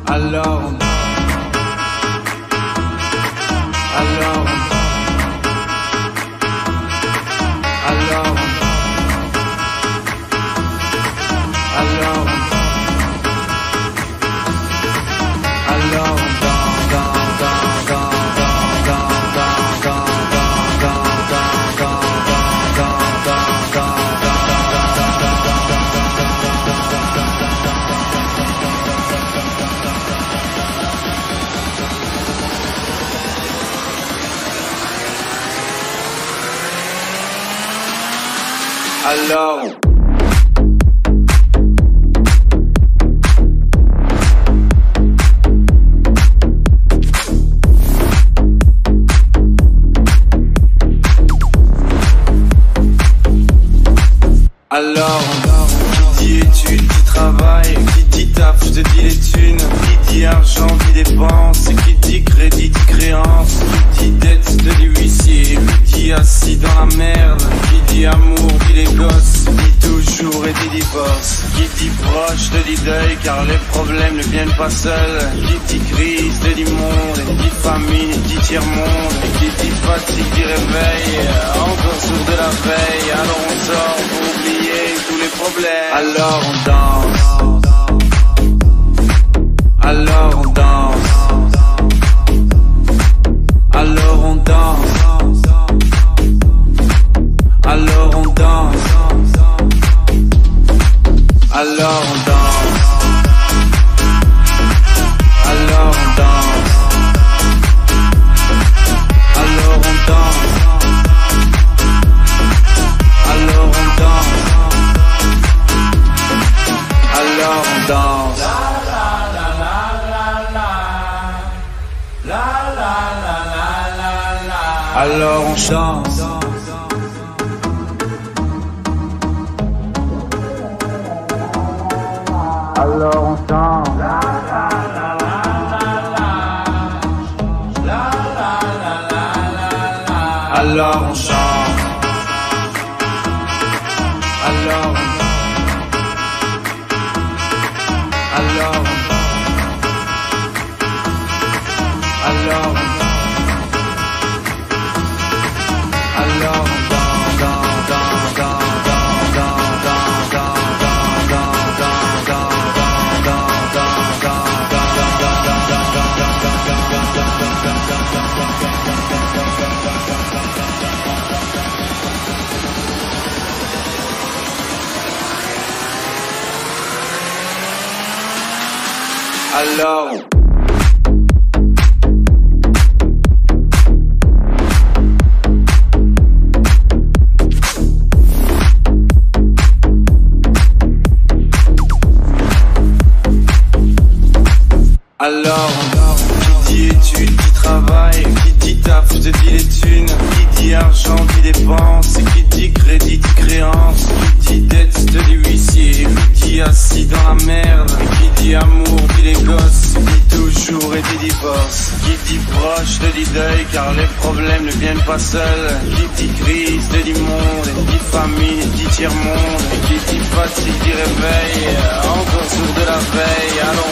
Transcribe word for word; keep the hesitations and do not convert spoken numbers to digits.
Alors on Alors on Alors on Alors on Alors on Alors Alors qui dit études, qui travaille, qui dit taf, je te dis les thunes, qui dit argent, dit dépense, qui dit crédit, dit créance, qui dit dette, je te dis huissier, qui dit assis dans la merde, qui dit amour, dit les gosses, dit toujours et dit divorce, qui dit proche, te dit deuil, car les problèmes ne viennent pas seuls, qui dit crise, te dit monde, qui dit famine, dit tiers-monde, qui dit fatigue, dit réveil, encore sourd de la veille, alors on sort pour oublier tous les problèmes. Alors on danse, alors on danse, alors on danse, alors on danse, alors on danse, alors on danse, alors on danse, alors on danse, alors on danse. Alors on danse. Alors on danse. Alors on chante. Alors on Alors Alors Alors Alors Alors qui dit études, qui travaille, qui dit taf, je te dis les thunes, qui dit argent, dit dépense, qui dit crédit, dit créance, qui dit dette, je te dis huissier, qui dit assis dans la merde, qui dit amour, dit les gosses, dit toujours et dit divorce, qui dit proche, te dit deuil, car les problèmes ne viennent pas seuls, qui dit crise, te dit monde, dit famine, dit tiers-monde, qui dit fatigue, dit réveil, encore sourd de la veille, alors